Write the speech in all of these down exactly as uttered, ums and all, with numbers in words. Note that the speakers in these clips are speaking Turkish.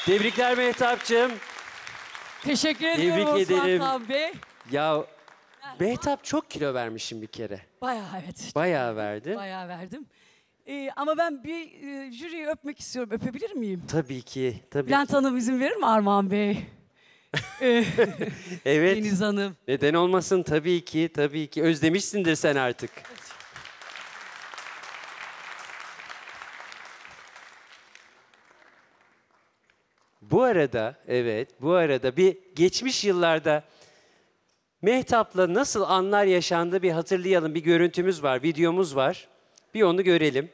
Tebrikler Mehtap'cığım. Teşekkür ediyorum Tebrik Osman ederim. Tan Bey. Ya Mehtap çok kilo vermişim bir kere. Bayağı evet. Bayağı verdin. Bayağı verdim. Ee, ama ben bir e, jüriyi öpmek istiyorum. Öpebilir miyim? Tabii ki. Tabii Bülent ki. Hanım izin verir mi Armağan Bey? Evet. Deniz Hanım. Neden olmasın tabii ki. Tabii ki. Özlemişsindir sen artık. Bu arada, evet, bu arada bir geçmiş yıllarda Mehtap'la nasıl anlar yaşandı bir hatırlayalım. Bir görüntümüz var, videomuz var. Bir onu görelim.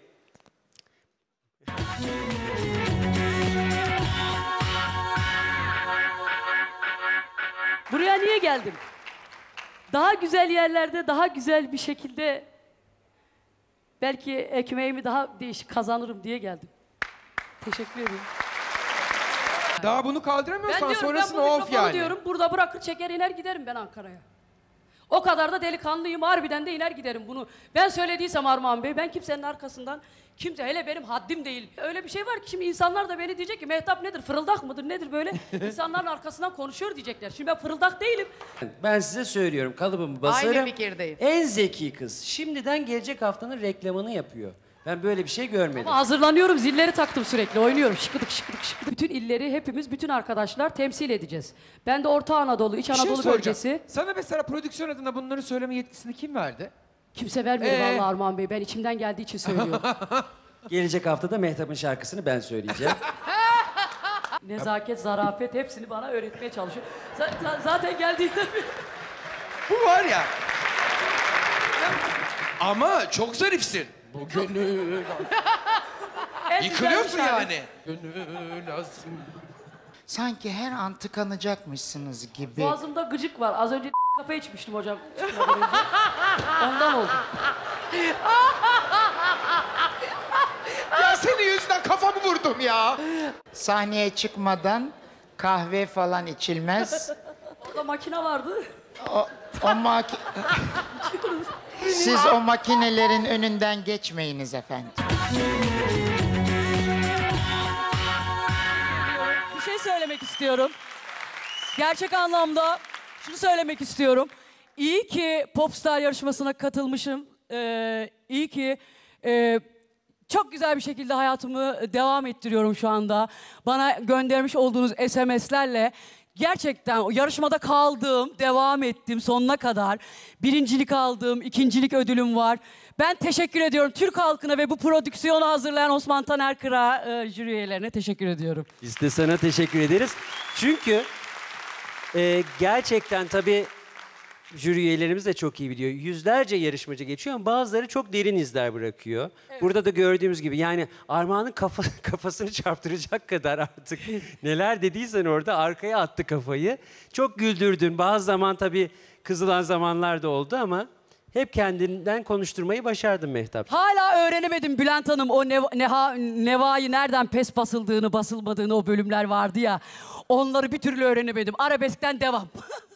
Buraya niye geldim? Daha güzel yerlerde, daha güzel bir şekilde belki ekmeğimi daha değişik kazanırım diye geldim. Teşekkür ederim. Daha bunu kaldıramıyorsan Ben diyorum, sonrasını ben bu of mikrofonu yani. diyorum, burada bırakır çeker iner giderim ben Ankara'ya. O kadar da delikanlıyım, harbiden de iner giderim bunu. Ben söylediysem Armağan Bey, ben kimsenin arkasından, kimse hele benim haddim değil. Öyle bir şey var ki şimdi insanlar da beni diyecek ki Mehtap nedir, fırıldak mıdır, nedir böyle? İnsanların arkasından konuşuyor diyecekler. Şimdi ben fırıldak değilim. Ben size söylüyorum, kalıbımı basarım. Aynı fikirdeyim. En zeki kız. Şimdiden gelecek haftanın reklamını yapıyor. Ben böyle bir şey görmedim. Ama hazırlanıyorum, zilleri taktım sürekli, oynuyorum. Şıkıdık şıkıdık şıkıdık. Bütün illeri hepimiz, bütün arkadaşlar temsil edeceğiz. Ben de Orta Anadolu, İç Bir şey Anadolu soracağım. bölgesi. Sana mesela prodüksiyon adına bunları söyleme yetkisini kim verdi? Kimse vermiyor Ee? vallahi Armağan Bey, ben içimden geldiği için söylüyorum. Gelecek haftada Mehtap'ın şarkısını ben söyleyeceğim. Nezaket, zarafet hepsini bana öğretmeye çalışıyor. Z- zaten geldiğinde... Bu var ya. Ama çok zarifsin. Bu gönül. En Yıkılıyorsun güzel bir şarkı. yani. Gönül asım. Sanki her an tıkanacakmışsınız gibi. Boğazımda gıcık var. Az önce kafa içmiştim hocam. çıkmadan önce. Ondan oldu. Ya senin yüzünden kafamı vurdum ya. Sahneye çıkmadan kahve falan içilmez. Orada makine vardı. O, o maki- Siz o makinelerin önünden geçmeyiniz efendim. Bir şey söylemek istiyorum. Gerçek anlamda şunu söylemek istiyorum. İyi ki Popstar yarışmasına katılmışım. Ee, iyi ki e, çok güzel bir şekilde hayatımı devam ettiriyorum şu anda. Bana göndermiş olduğunuz S M S'lerle gerçekten o yarışmada kaldım, devam ettim sonuna kadar. Birincilik aldım, ikincilik ödülüm var. Ben teşekkür ediyorum Türk halkına ve bu prodüksiyonu hazırlayan Osman Taner Kıra e, jüri üyelerine teşekkür ediyorum. Biz de sana teşekkür ederiz. Çünkü e, gerçekten tabii jüri üyelerimiz de çok iyi biliyor. Yüzlerce yarışmacı geçiyor ama bazıları çok derin izler bırakıyor. Evet. Burada da gördüğümüz gibi yani Armağan'ın kafa, kafasını çarptıracak kadar artık neler dediysen orada arkaya attı kafayı. Çok güldürdün. Bazı zaman tabii kızılan zamanlar da oldu ama hep kendinden konuşturmayı başardın Mehtap. Hala öğrenemedim Bülent Hanım o neva, neha, Neva'yı nereden pes basıldığını, basılmadığını o bölümler vardı ya. Onları bir türlü öğrenemedim. Arabeskten devam.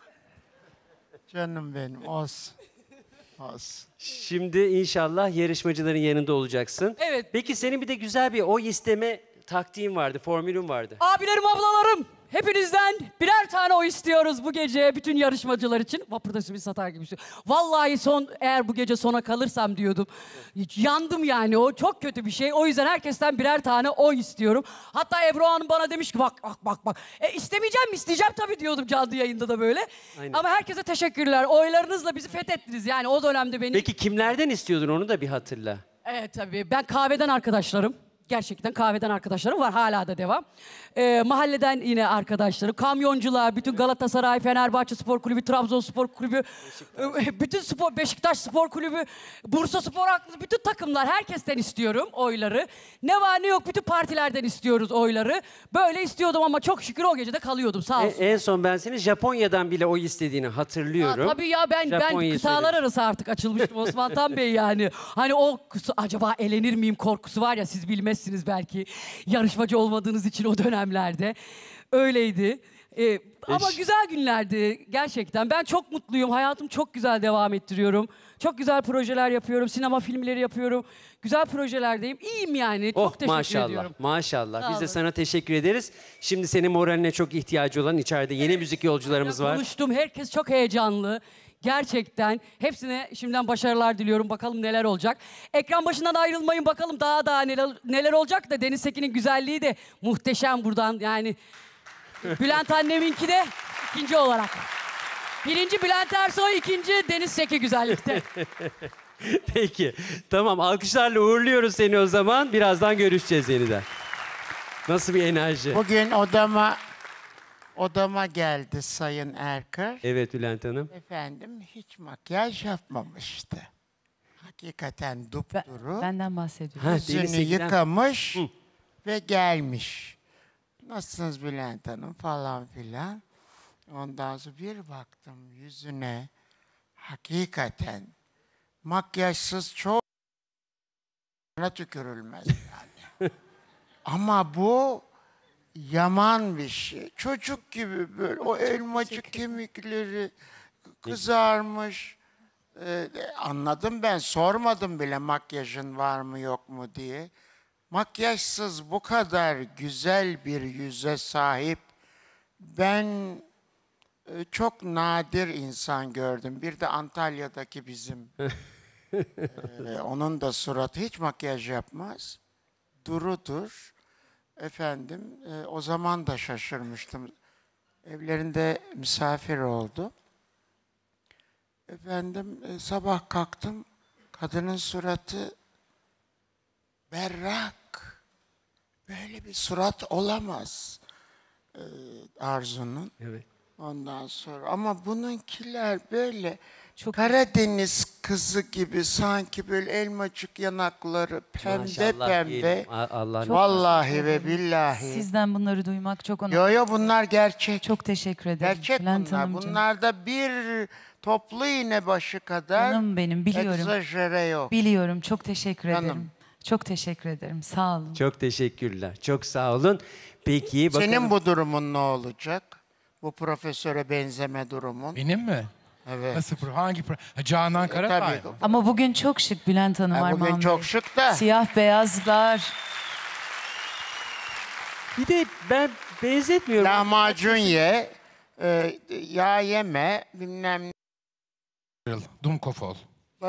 Canım benim, olsun. Olsun. Şimdi inşallah yarışmacıların yanında olacaksın. Evet. Peki senin bir de güzel bir oy isteme taktiğin vardı, formülün vardı. Abilerim, ablalarım, hepinizden birer tane oy istiyoruz bu gece bütün yarışmacılar için. Vapurda simit satar gibi. Vallahi son, eğer bu gece sona kalırsam diyordum. Yandım yani, o çok kötü bir şey. O yüzden herkesten birer tane oy istiyorum. Hatta Ebru Hanım bana demiş ki bak bak bak bak. E istemeyeceğim mi? İsteyeceğim tabii diyordum canlı yayında da böyle. Aynen. Ama herkese teşekkürler. Oylarınızla bizi fethettiniz yani o dönemde beni. Peki kimlerden istiyordun onu da bir hatırla. Evet tabii. Ben kahveden arkadaşlarım. Gerçekten kahveden arkadaşlarım var. Hala da devam. Ee, mahalleden yine arkadaşlarım. Kamyoncular, bütün Galatasaray, Fenerbahçe Spor Kulübü, Trabzonspor Kulübü, e, bütün spor, Beşiktaş Spor Kulübü, Bursa Spor Aklı, bütün takımlar. Herkesten istiyorum oyları. Ne var ne yok bütün partilerden istiyoruz oyları. Böyle istiyordum ama çok şükür o gece de kalıyordum sağ olsun. En, en son ben seni Japonya'dan bile oy istediğini hatırlıyorum. Ya, tabii ya ben ben Japonya'yı kıtalar söyledim. arası artık açılmıştım Osman Tan Bey yani. Hani o acaba elenir miyim korkusu var ya siz bilmezsiniz belki. Yarışmacı olmadığınız için o dönemlerde. Öyleydi. Ee, ama Eş. güzel günlerdi gerçekten. Ben çok mutluyum. Hayatım çok güzel devam ettiriyorum. Çok güzel projeler yapıyorum. Sinema filmleri yapıyorum. Güzel projelerdeyim. İyiyim yani. Çok Oh teşekkür maşallah, ediyorum. maşallah. Sağ Biz de olun. sana teşekkür ederiz. Şimdi senin moraline çok ihtiyacı olan içeride yeni müzik yolcularımız var. Konuştum. Herkes çok heyecanlı. Gerçekten. Hepsine şimdiden başarılar diliyorum. Bakalım neler olacak. Ekran başından ayrılmayın. Bakalım daha daha neler, neler olacak da Deniz Sekin'in güzelliği de muhteşem buradan. Yani Bülent anneminki de ikinci olarak. Birinci Bülent Ersoy, ikinci Deniz Seki güzellikte. Peki, tamam. Alkışlarla uğurluyoruz seni o zaman. Birazdan görüşeceğiz yeniden. Nasıl bir enerji? Bugün odama odama geldi Sayın Erkır. Evet Bülent Hanım. Efendim hiç makyaj yapmamıştı. Hakikaten Ben- dupduru. benden bahsediyorum. Ha, Deniz Yüzünü Seki'den- yıkamış ve gelmiş. Nasılsınız Bülent Hanım falan filan. Ondan sonra bir baktım yüzüne hakikaten makyajsız çok tükürülmez yani. Ama bu yaman bir şey. Çocuk gibi böyle o elmacık kemikleri kızarmış. Ee, anladım ben, sormadım bile makyajın var mı yok mu diye. Makyajsız bu kadar güzel bir yüze sahip ben e, çok nadir insan gördüm. Bir de Antalya'daki bizim e, onun da suratı hiç makyaj yapmaz. Durudur. Efendim e, o zaman da şaşırmıştım. Evlerinde misafir oldum. Efendim e, sabah kalktım. Kadının suratı berrak. Böyle bir surat olamaz e, Arzu'nun. Evet. Ondan sonra ama bununkiler böyle Çok- Karadeniz kızı gibi sanki böyle elmacık yanakları pembe Maşallah pembe. diyelim. A- Allah Çok- Vallahi ve billahi. Sizden bunları duymak çok onur. Yo yo bunlar gerçek. Çok teşekkür ederim. Gerçek Bülent bunlar. Hanımcığım. Bunlarda bir toplu iğne başı kadar Canım benim, biliyorum. egzajere yok. Biliyorum. Çok teşekkür Canım. ederim. Çok teşekkür ederim. Sağ olun. Çok teşekkürler. Çok sağ olun. Peki bakalım. Senin bu durumun ne olacak? Bu profesöre benzeme durumun. Benim mi? Evet. Nasıl? pro- Hangi? pro- Ha, Canan Karatay Tabii. mı? Ama bugün çok şık Bülent Hanım, Ha, Armağan bugün Bey. çok şık da. Siyah beyazlar. Bir de ben benzetmiyorum. Lahmacun ye, e, yağ yeme, bilmem ne. Dumkov ol.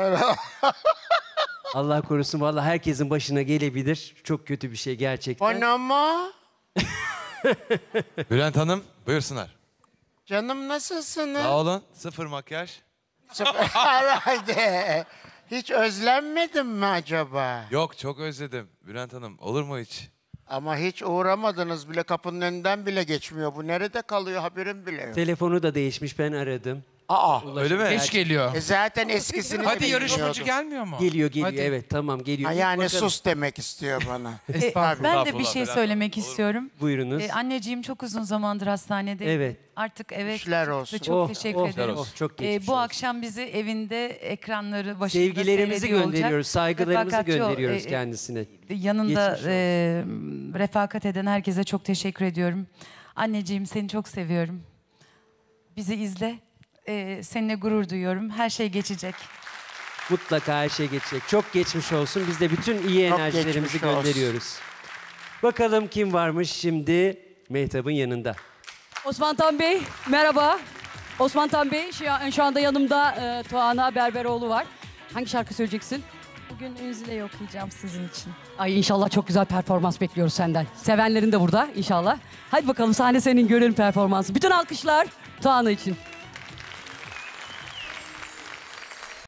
Allah korusun vallahi herkesin başına gelebilir. Çok kötü bir şey gerçekten. Bana mı? Bülent Hanım buyursunlar. Canım nasılsınız? Sağ olun. Sıfır makyaj. Herhalde. Hiç özlenmedin mi acaba? Yok çok özledim. Bülent Hanım olur mu hiç? Ama hiç uğramadınız bile, kapının önünden bile geçmiyor. Bu nerede kalıyor haberim bile yok. Telefonu da değişmiş ben aradım. Aa. Öyle mi? Geç geliyor. E zaten eskisini de Hadi yarışmacı bilmiyordum. gelmiyor mu? Geliyor geliyor Hadi. evet tamam geliyor. Ha, İlk yani bakalım. sus demek istiyor bana. Estağfurullah. Ben de bir Estağfurullah, şey Bülent söylemek Hanım. Olur. istiyorum. Buyurunuz. Ee, anneciğim çok uzun zamandır hastanede. Evet. Artık eve İşler çıktı. olsun. Çok Oh, teşekkür oh, ederim. oh, çok Ee, geçmiş bu olsun. akşam bizi evinde ekranları başında Sevgilerimizi seyrediyor olacak. gönderiyoruz, saygılarımızı Refakatçi ol- gönderiyoruz e, e, kendisine. Yanında Geçmiş olsun. e, refakat eden herkese çok teşekkür ediyorum. Anneciğim seni çok seviyorum. Bizi izle. E, seninle gurur duyuyorum. Her şey geçecek. Mutlaka her şey geçecek. Çok geçmiş olsun. Biz de bütün iyi Çok enerjilerimizi geçmiş olsun. gönderiyoruz. Bakalım kim varmış şimdi Mehtap'ın yanında. Osman Tan Bey, merhaba. Osman Tan Bey, şu, an- şu anda yanımda e, Tuana Berberoğlu var. Hangi şarkı söyleyeceksin? Bugün Ünzile'yi okuyacağım sizin için. Ay inşallah çok güzel performans bekliyoruz senden. Sevenlerin de burada inşallah. Hadi bakalım sahne senin, görelim performansı. Bütün alkışlar Tuana için.